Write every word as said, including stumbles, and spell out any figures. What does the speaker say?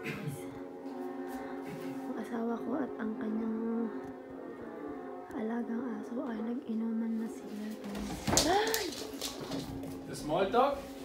guys. Ang asawa ko at ang kanyang alagang aso ay nag-inuman na sila guys. The small dog?